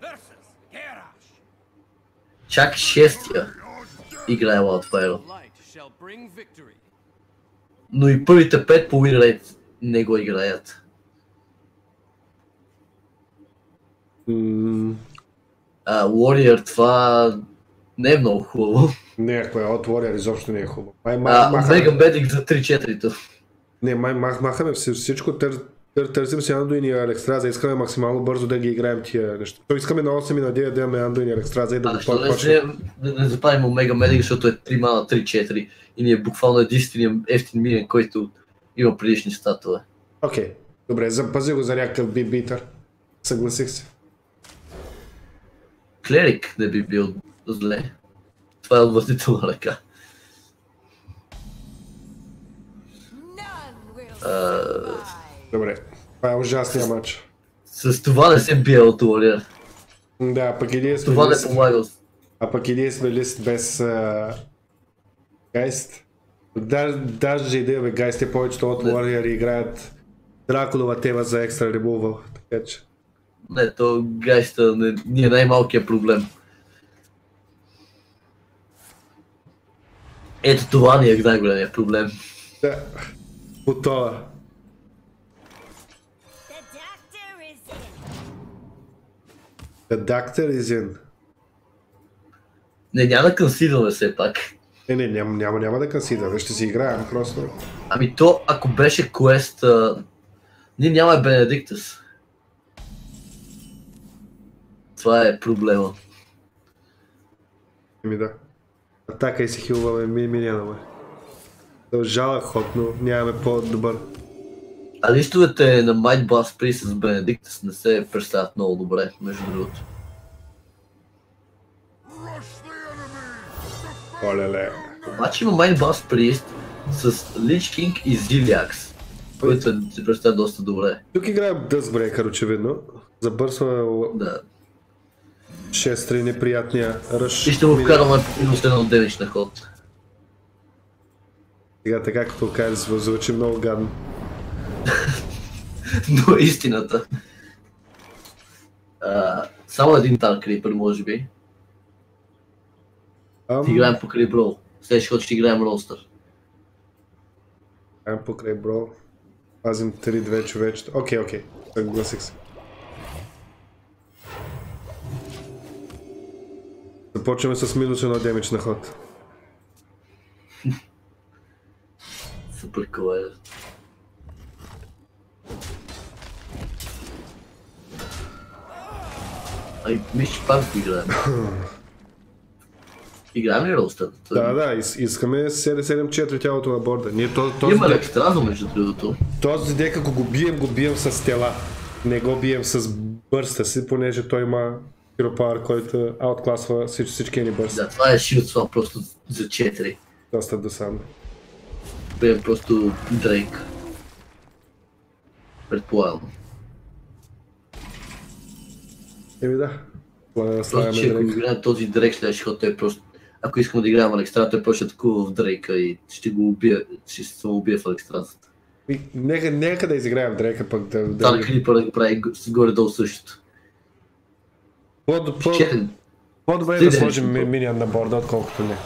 Чак 6-я играе Wild Pyro. Но и първите 5 по win rate не го играят. Warrior, това не е много хубаво. Не, ако е от Warrior, изобщо не е хубаво. Mega Medic за 3-4-то. Не, махаме всичко, търсим си Anduin и Алексстраза, искаме максимално бързо да ги играем тия неща. То искаме на 8 и на 9 да имаме Anduin и Алексстраза и да го почнем. Не запазим Mega Medic, защото е 3 мана 3-4 и ни е буквално единствения ефтин мирен, който има предишни статове. Окей, добре, запази го за някакъв битър. Съгласих се. Клерик не би бил зле. Това е отвратителна ръка. Добре, това е ужасния матч. С това не се бие от Warrior. Да, пък и ние сме това лист... не помага. А пък и ние сме лист без гайст. Даже и да имаме гайст, повечето от Warrior играят Дракулова тема за екстра ремувал, така че... Не, то гайста ни е най-малкият проблем. Ето това ни е най-големият проблем. Да, по това. The Doctor is in. Не, няма да консидваме все пак. Няма да консидваме, ще си играем просто. Ами то, ако беше квест, ние нямаме Бенедиктус. Това е проблема. Еми да. Атака и си хилваме миньонове. Жалък ход, но нямаме по-добър. А листовете на Might Blast Priest с Бенедиктус не се представят много добре, между другото. Оле-ле. Обаче има Mindbust Priest с Lich King и Ziliax, който се представя доста добре. Тук играем Dustbreaker, очевидно. Забърсва Да. 6-3 неприятния ръж. И ще му вкараме минус едно демидж на ход. Сега така като кажеш, звучи много гадно. Но истината. Само един Dark Reaper, може би. Играем покрай Brawl. Следващия ход ще играем Ростър. Играем покрай Brawl. Пазим 3-2 човечета. Окей. Съгласих се. Започваме с минус 1 демидж на ход. Супер кулер. Мисля, че пак играем. Играем ли Ростър? Да, искаме 7-4 тялото на борда. Има екстразо между другото. Този дек, ако го бием с тела. Не го бием с бърста си, понеже той има Hero Power, който ауткласва всички ни бърста. Да, това е Shield Swap просто за 4. Доста досадно. Прием просто Дрейк. Предполагам. Да. Просто, че ако играем този Дрейк следващия ход, той просто... Ако искаме да играем Алекстра, той просто атакува в Дрейка и ще го убие, ще се самоубие в Алекстразата. Нека да изиграем Дрейка пък да... Dark Reaper да го прави горе-долу същото. По-добре е да сложим минион на борда, отколкото не.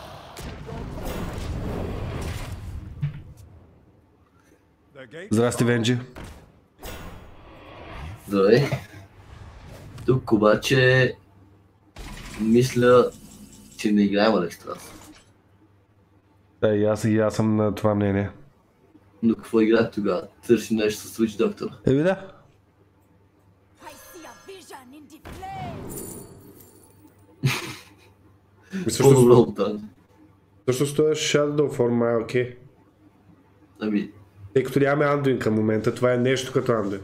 Здрасти, Венджи. Здравей. Тук обаче мисля, че не играем Алекстранс. Да, и аз съм на това мнение. Но какво играят тогава? Търсим нещо с Switch Doctor. Да. По-добро от тази. Всъщност това е Shadow Form, окей. Ами... Тъй като нямаме Anduin към момента, това е нещо като Anduin.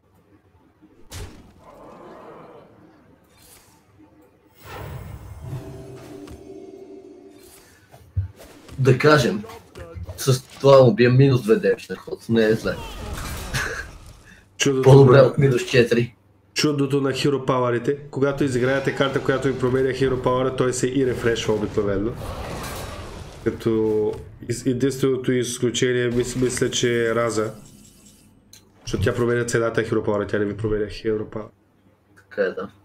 Да кажем, с това му бием минус 2 демидж на ход, не е зле. По-добре от минус 4. Чудото на Hero Power-ите, когато изиграете карта, която ви променя Hero Power, той се и рефрешва обикновено. Като единственото изключение мисля, че е Раза. Защото тя променя цената Hero Power, тя не ви променя Hero Power. Така е, да.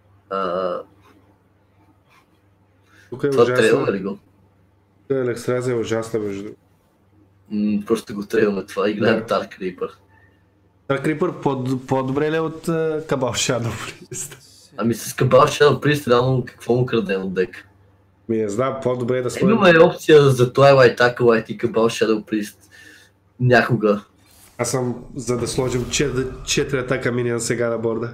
Тук е това ужасно. трейлва ли го? Алекстраза е ужасна между. Просто го трейлваме това, играем Dark Reaper. Dark Reaper по-добре ли е от Cabal Shadow Priest? Ами с Cabal Shadow Priest реално какво му крадем от дека? Не знам, по-добре е да сложим. Имаме опция за Twilight, Acolyte и Cabal Shadow Priest някога. Аз съм за да сложим 4 атака минион сега на борда.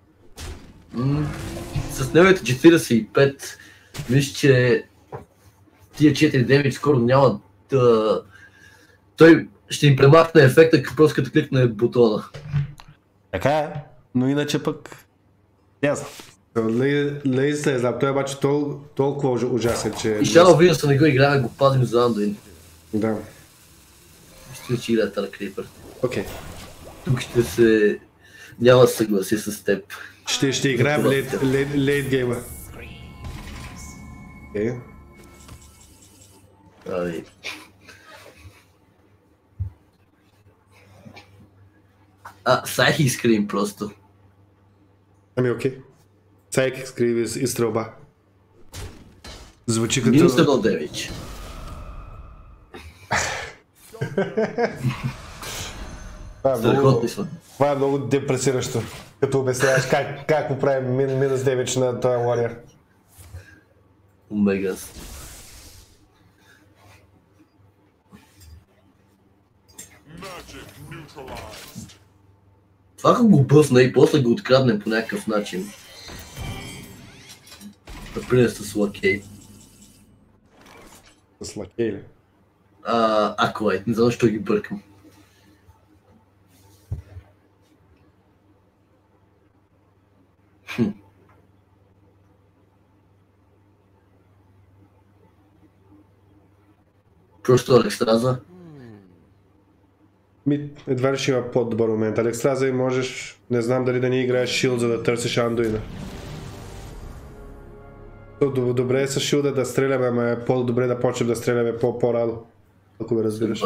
С неговите 45, мисля, че тия 4 демидж скоро няма да... Той ще им премахне ефекта, просто като кликне бутона. Така е, но иначе пък... Ясно. Наистина не знам, той е обаче толкова ужасен, че... И Shadow Venus не го играе, го пазим за Anduin. Да. Ще играе Dark Reaper. Окей. Тук ще се... Няма да съгласи с теб. Ще играем лейт гейма. Окей. Ами... Psychic Scream просто. Ами окей. Psychic Scream и стрелба. Звучи като... Минус 1 демидж. Това е много депресиращо. Като обясняваш как го правим минус демидж на този warrior. Омегас. Това ако го бъфна и после го откраднем по някакъв начин. Например с лакей. С лакей ли? Acolyte, не знам защо ги бъркам. Просто Алекстраза. Едва ли ще има по-добър момент. Алекстраза и можеш, не знам дали да не играеш шилд, за да търсиш Андуина. Добре е с шилда да стреляме, ама е по-добре да почнем да стреляме по-радо. Ако ме разбираш.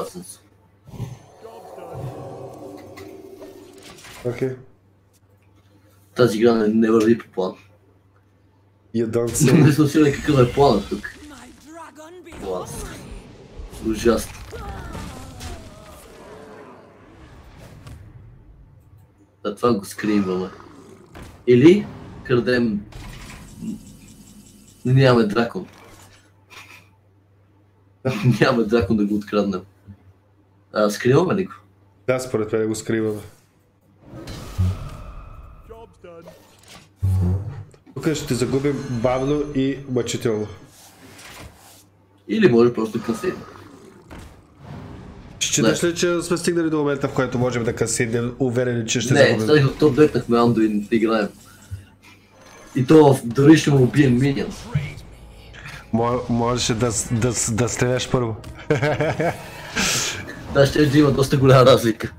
Окей. Тази игра не върви по план. You don't say. Не съм сигурен какъв е планът тук. Ужасно. Да, това го скриваме. Или крадем... Нямаме дракон. Нямаме дракон да го откраднем. Скриваме ли го? Да, според мен го скриваме. Тук ще загубим бавно и мъчително. Или може просто късим. Считаш ли, че сме стигнали до момента, в който можем да късим, уверени, че ще загубим? Не, след като дръпнахме Андуин да играем. И то дори ще му убием миньон. Можеше да стреляш първо. Да, ще има доста голяма разлика.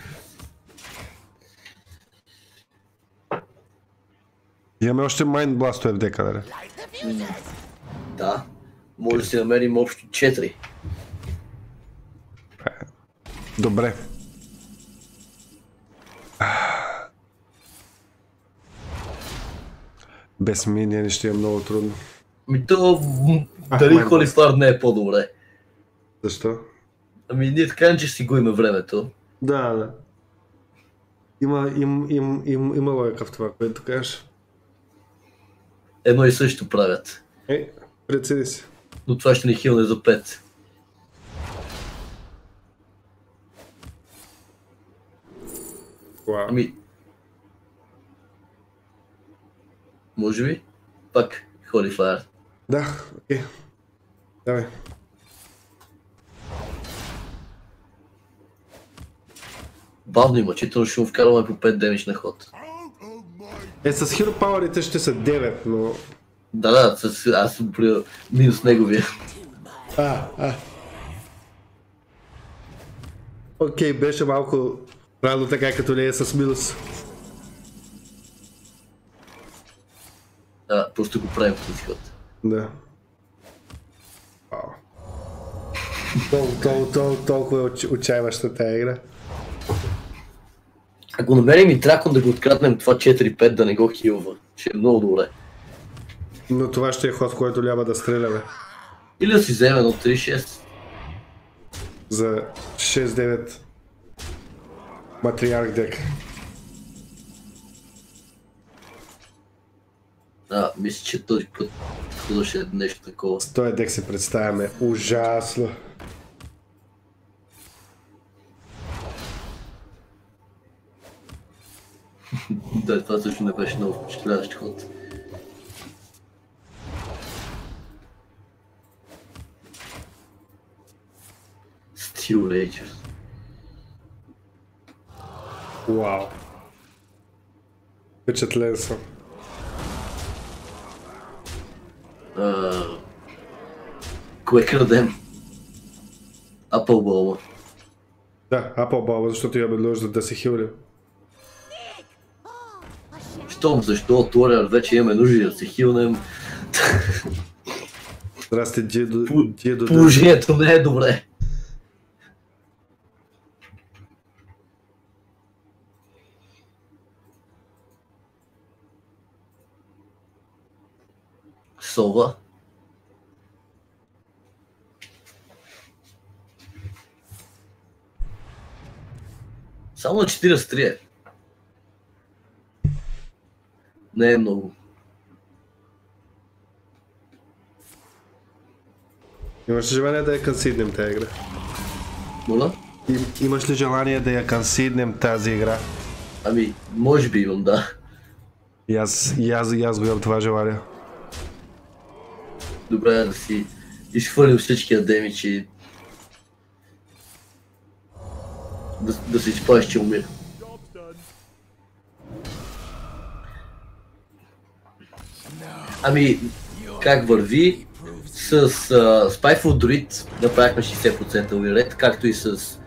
Имаме още Mind Blast в дека, нали? Да, може да си намерим общо 4. Добре. Без миния ще е много трудно. Дали Холифар не е по-добре? Защо? Ние така че си губим времето. Да. Има логика в това, което кажеш. Едно и също правят. Прецени си. Но това ще ни хилне за 5. Wow. Може би? Пак Холифар. Да, окей. Давай. Бавно и мъчително ще му вкарваме по 5 демидж на ход. С Hero Power-ите ще са 9, но... Да, аз съм при минус неговия. Окей, беше малко рано така, като не е с минус. Да, просто го правим в този ход. Да. Толкова е отчаиваща тая игра. Ако намерим и дракон да го откраднем това 4-5 да не го хилва, ще е много добре. Но това ще е ход, който няма да стреляме. Или да си вземе едно 3-6. За 6-9 матриарх дек. Мисля, че този път ще е нещо такова. С този дек се представяме ужасно. Да, това също не беше много впечатляващ ход. Steel Rangers. Вау. Впечатлен съм. Кое крадем? Apple Ball. Да, Apple Ball, защото имаме нужда да се хилим. Защо от Warrior вече имаме нужда да се хилнем? Здрасти, Джидо. Положението не е добре. Сова. Само на 43 е. Не е много. Имаш ли желание да я консиднем тази игра? Моля? Имаш ли желание да я консиднем тази игра? Може би имам, да. И аз го имам това желание. Добре да си изхвърлим всичкия демидж и да се изпаеш, че умира. Как върви Spyful Druid направихме 60% win rate, както и с